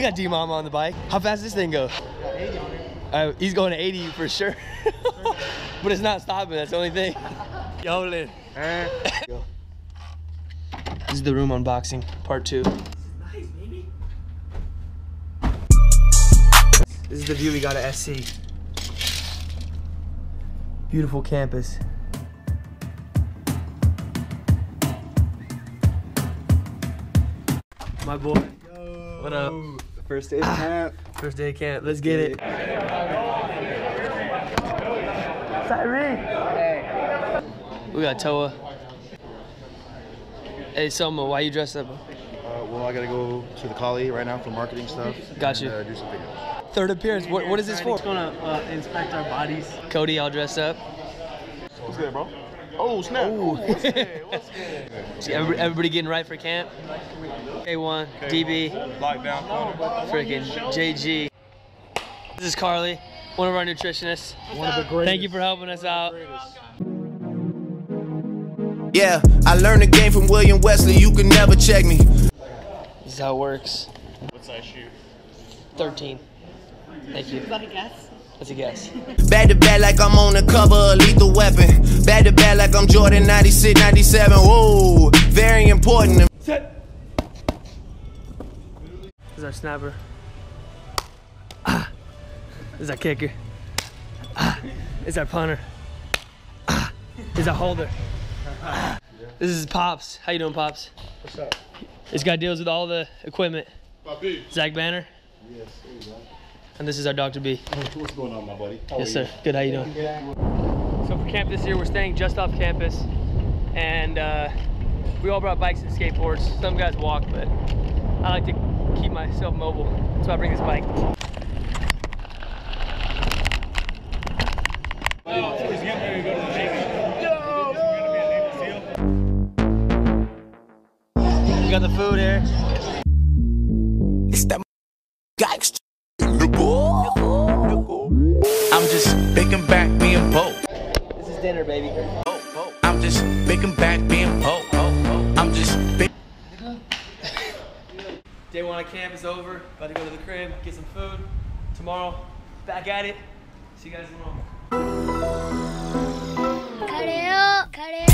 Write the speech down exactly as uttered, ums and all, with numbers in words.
got D-Mama on the bike. How fast does this thing go? Uh, he's going to eighty for sure. But it's not stopping, that's the only thing. Yo, Lynn. This is the room unboxing, part two. Nice, baby. This is the view we got at S C. Beautiful campus. My boy. Yo. What up? First day of camp. First day of camp. Let's get it. Tyree. Hey. We got Toa. Hey, Selma, why you dressed up? Uh, well, I gotta go to the Collie right now for marketing stuff. Got you. And, uh, do some videos. Third appearance. What, what is this for? He's gonna uh, inspect our bodies. Cody, all dressed up. What's good, bro? Oh, snap. Ooh. What's good? What's good? See, everybody, everybody getting right for camp. K one, D B, Lockdown corner. freaking J G. This is Carly, one of our nutritionists. One of the greatest. Thank you for helping us out. Yeah, I learned the game from William Wesley. You can never check me. This is how it works. What size shoe? thirteen. Thank you. Is that a guess? That's a guess. Back to back like I'm on the cover of Lethal Weapon. Back to back like I'm Jordan ninety-six, ninety-seven. Whoa, very important. Set. This is our snapper. Ah. This is our kicker. Ah. This is our punter. Ah. This is our holder. Ah. This is Pops. How you doing, Pops? What's up? This guy deals with all the equipment. Papi. Zach Banner. Yes, there you go. And this is our Doctor B. What's going on, my buddy? How Yes, are sir. Good, how you doing? So for camp this year, we're staying just off campus. And uh, we all brought bikes and skateboards. Some guys walk, but I like to keep myself mobile. That's why I bring this bike. We got the food here. It's that gangsta. I'm just picking back being bold. This is dinner, baby. I'm just picking back being bold. I'm just big. Day one of camp is over. About to go to the crib, get some food. Tomorrow, back at it. See you guys tomorrow. Careo, careo.